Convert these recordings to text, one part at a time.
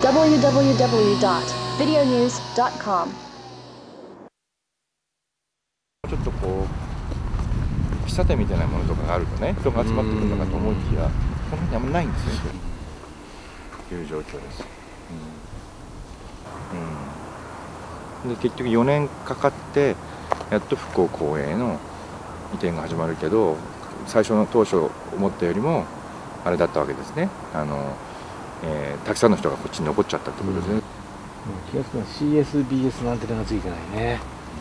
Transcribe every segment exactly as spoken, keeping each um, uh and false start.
ダブリューダブリューダブリュードットビデオニュースドットコムちょっとこう喫茶店みたいなものとかがあるとね、人が集まってくるのかと思いきや、この辺にあんまないんですねという状況です。うんうん、で結局よねんかかってやっと復興公営の移転が始まるけど、最初の当初思ったよりもあれだったわけですね。あの、えー、たくさんの人がこっちに残っちゃったってことですね。うん、 気がつくのは シーエスビーエス のアンテナがついてないね。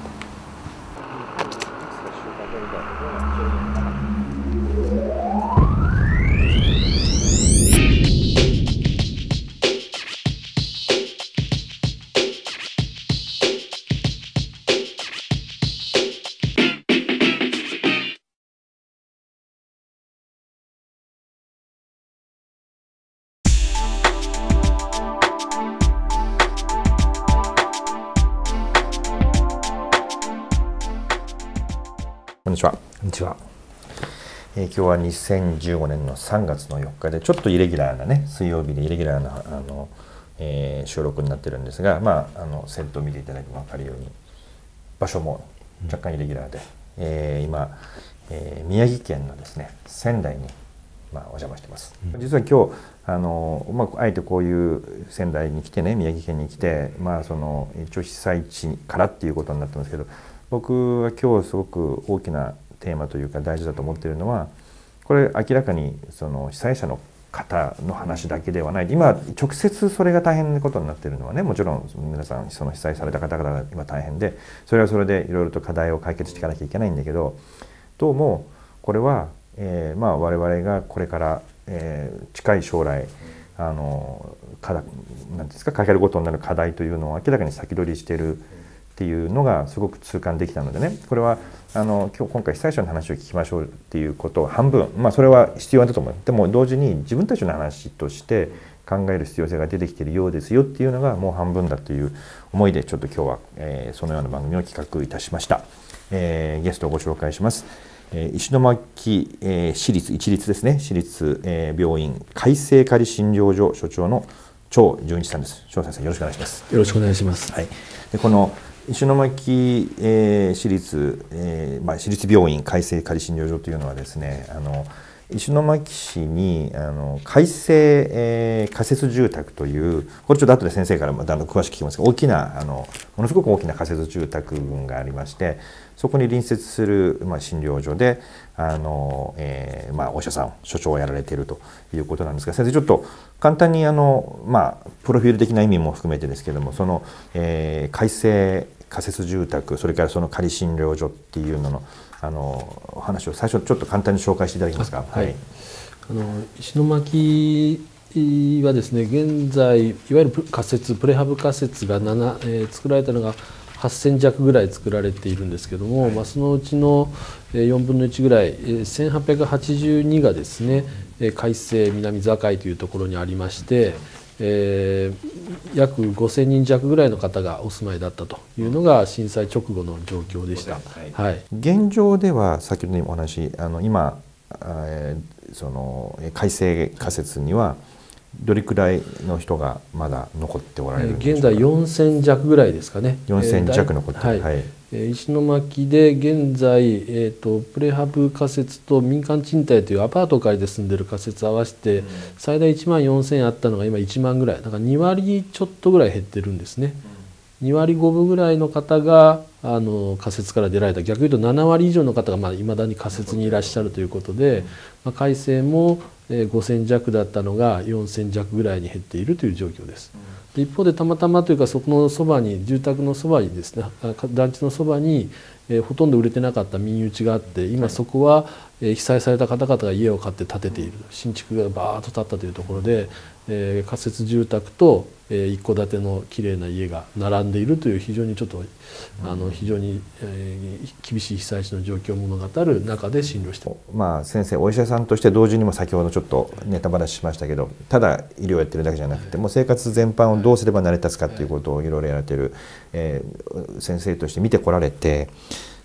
こんにちは。 こんにちは。 えー、今日はにせんじゅうごねんのさんがつのよっかでちょっとイレギュラーなね、水曜日でイレギュラーなあの、えー、収録になってるんですが、まああのセットを見ていただけば分かるように場所も若干イレギュラーで、えー、今、えー、宮城県のですね仙台に、まあ、お邪魔してます。うん、実は今日あの、まあ、あえてこういう仙台に来てね、宮城県に来て、まあその一応被災地からっていうことになってますけど、僕は今日すごく大きなテーマというか大事だと思っているのは、これ明らかにその被災者の方の話だけではない、今直接それが大変なことになっているのはね、もちろん皆さんその被災された方々が今大変で、それはそれでいろいろと課題を解決していかなきゃいけないんだけど、どうもこれは、えー、まあ我々がこれから、えー、近い将来あの課題なんですか、かけることになる課題というのを明らかに先取りしているっていうのがすごく痛感できたのでね、これはあの今日今回被災者の話を聞きましょうっていうことを半分、まあそれは必要だと思う。でも同時に自分たちの話として考える必要性が出てきているようですよっていうのがもう半分だという思いで、ちょっと今日は、えー、そのような番組を企画いたしました。えー、ゲストをご紹介します。えー、石巻、えー、市立一律ですね、市立、えー、病院海生仮診療所所長の張純一さんです。張先生、よろしくお願いします。 よろしくお願いします。 はい。でこの石巻、えー、市立、えーまあ、市立病院海生仮診療所というのはですね、あの石巻市にあの海生、えー、仮設住宅という、これちょっと後で先生からもだんだん詳しく聞きますが、大きなあのものすごく大きな仮設住宅群がありまして、そこに隣接する、まあ、診療所であの、えーまあ、お医者さん所長をやられているということなんですが、先生ちょっと簡単にあの、まあ、プロフィール的な意味も含めてですけれども、その、えー、海生仮設住宅、それからその仮診療所っていうののあのお話を最初ちょっと簡単に紹介していただけますか。 はい、あの石巻はですね、現在いわゆる仮設プレハブ仮設がなな、えー、作られたのがはっせんじゃくぐらい作られているんですけども、はい、まあ、そのうちのよんぶんのいちぐらいせんはっぴゃくはちじゅうにがですね、海生南境というところにありまして、えー、約ごせんにん弱ぐらいの方がお住まいだったというのが震災直後の状況でした。はいはい、 現状では先ほどのお話、あの今、えー、その海生仮設にはどれくらいの人がまだ残っておられるんでしょうか。 現在よんせん弱ぐらいですかね。 よんせん弱残っている。はいはい、 石巻で現在、えーと、プレハブ仮設と民間賃貸というアパートを借りて住んでる仮設合わせて最大いちまんよんせんあったのが今いちまんぐらい、だからにわりちょっとぐらい減ってるんですね。にわりごぶぐらいの方があの仮設から出られた、逆に言うとななわり以上の方がいまだに仮設にいらっしゃるということで、まあ、海生もごせん弱だったのがよんせん弱ぐらいに減っているという状況です。で一方でたまたまというか、そこのそばに住宅のそばにですね、団地のそばに、えー、ほとんど売れてなかった民有地があって、今そこは、えー、被災された方々が家を買って建てている、新築がバーッと建ったというところで、えー、仮設住宅と、えー、一戸建てのきれいな家が並んでいるという、非常にちょっとあの非常に、えー、厳しい被災地の状況を物語る中で診療しています。 まあ先生、お医者さんとして同時にも先ほどちょっとネタ話しましたけど、ただ医療をやってるだけじゃなくて、もう生活全般をどうすれば成り立つかということをいろいろやられている、えー、先生として見てこられて、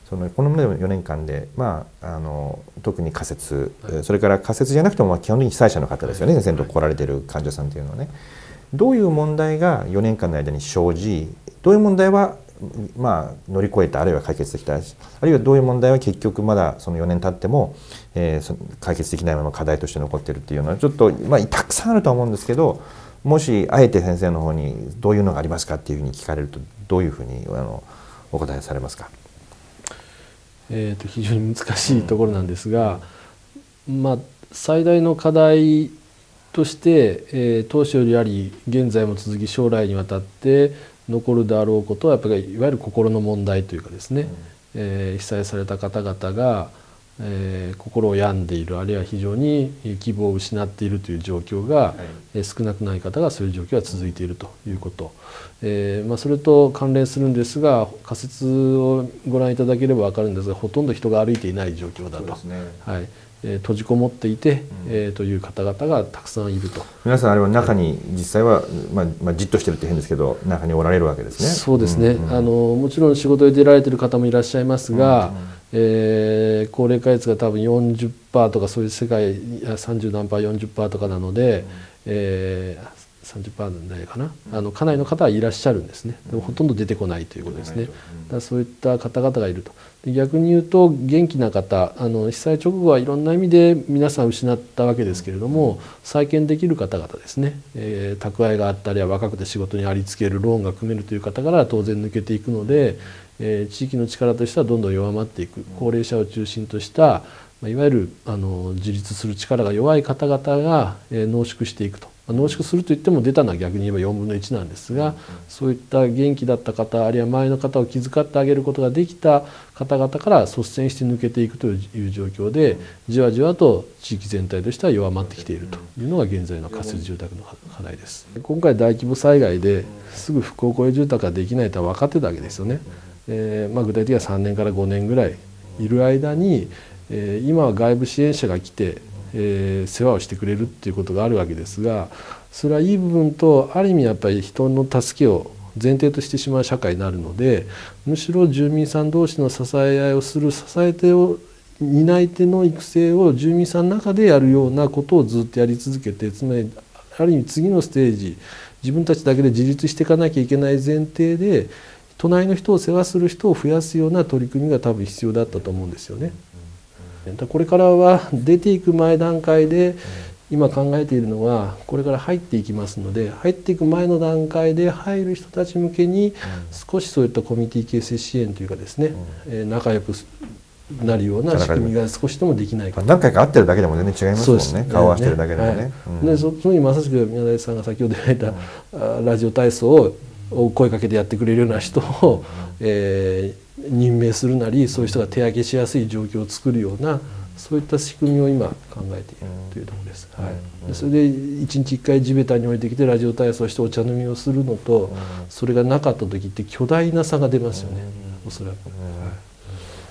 そのこのよねんかんで、まあ、あの特に仮説、はい、それから仮説じゃなくてもまあ基本的に被災者の方ですよね、はい、先生のとこ来られている患者さんというのはね、どういう問題がよねんかんの間に生じ、どういう問題はまあ乗り越えた、あるいは解決できた、あるいはどういう問題は結局まだそのよねん経っても、えー、解決できないまま課題として残っているっていうのはちょっと、まあ、たくさんあるとは思うんですけど、もしあえて先生の方にどういうのがありますかっていうふうに聞かれるとどういうふうにあのお答えされますか。 えーと非常に難しいところなんですが、まあ、最大の課題として、えー、当初よりあり現在も続き将来にわたって残るであろうことはやっぱりいわゆる心の問題というかですね、うんえー、被災された方々が、えー、心を病んでいる、あるいは非常に希望を失っているという状況が、はい、少なくない方がそういう状況が続いているということ、えーまあ、それと関連するんですが、仮説をご覧いただければ分かるんですが、ほとんど人が歩いていない状況だと。はいえー、閉じこもっていて、うんえー、という方々がたくさんいると。皆さんあれは中に実際は、まあまあ、じっとしてるって変ですけど中におられるわけですね。 そうですね、うんうん、あのもちろん仕事で出られている方もいらっしゃいますが、うんうんえー、高齢化率が多分 よんじゅっパーセント とかそういう世界さんじゅう何パー よんじゅっパーセント とかなので、うんえーさんじゅっパーセント ないかな、あのかなりの方はいらっしゃるんですね。でもほとんど出てこないということですね。だからそういった方々がいると。で逆に言うと元気な方、あの被災直後はいろんな意味で皆さん失ったわけですけれども、再建できる方々ですね、えー、蓄えがあったりは若くて仕事にありつける、ローンが組めるという方からは当然抜けていくので、えー、地域の力としてはどんどん弱まっていく。高齢者を中心としたいわゆるあの自立する力が弱い方々が、えー、濃縮していくと。濃縮するといっても出たのは逆に言えばよんぶんのいちなんですが、そういった元気だった方、あるいは周りの方を気遣ってあげることができた方々から率先して抜けていくという状況で、じわじわと地域全体としては弱まってきているというのが現在の仮設住宅の課題です。今回大規模災害ですぐ復興公営住宅ができないとは分かってたわけですよね。えーまあ、具体的にはさんねんからごねんぐらいいる間に、えー、今は外部支援者が来てえー、世話をしてくれるっていうことがあるわけですが、それはいい部分とある意味やっぱり人の助けを前提としてしまう社会になるので、むしろ住民さん同士の支え合いをする、支え手を担い手の育成を住民さんの中でやるようなことをずっとやり続けて、つまりある意味次のステージ、自分たちだけで自立していかなきゃいけない前提で隣の人を世話する人を増やすような取り組みが多分必要だったと思うんですよね。これからは出ていく前段階で今考えているのは、これから入っていきますので、入っていく前の段階で入る人たち向けに少しそういったコミュニティ形成支援というかですね、仲良くなるような仕組みが少しでもできないか。 何回か会ってるだけでも全然違いますもんね。顔合わせてるだけでもね。 でそのまさしく宮台さんが先ほど言われた、うん、ラジオ体操を声かけてやってくれるような人を、えー任命するなり、そういう人が手上げしやすい状況を作るような、そういった仕組みを今考えているというところです。はい、それでいちにちいっかい地べたに降りてきてラジオ体操してお茶飲みをするのと、それがなかった時って巨大な差が出ますよね、おそらく。はい、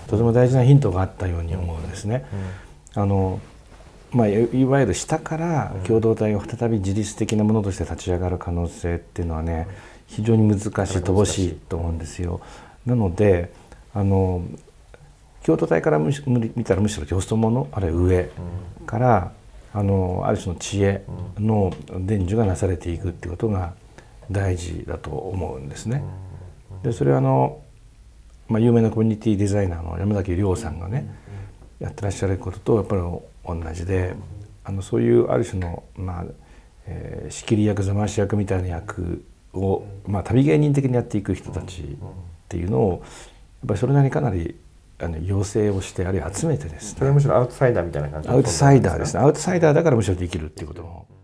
とても大事なヒントがあったように思うんですね。あのまあ、いわゆる下から共同体が再び自律的なものとして立ち上がる可能性っていうのはね、非常に難しい、乏しいと思うんですよ。なのであの共同体から見たらむしろよそ者、あるいは上から、うん、あのある種の知恵の伝授がなされていくっていうことが大事だと思うんですね。でそれはあの、まあ、有名なコミュニティデザイナーの山崎亮さんがね、やってらっしゃることとやっぱり同じで、あのそういうある種の、まあえー、仕切り役、座回し役みたいな役を、まあ、旅芸人的にやっていく人たちっていうのをやっぱりそれなりにかなりあの要請をして、あるいは集めてですね、 それはむしろアウトサイダーみたいな感じ、 アウトサイダーですね。アウトサイダーだからむしろできるっていうことも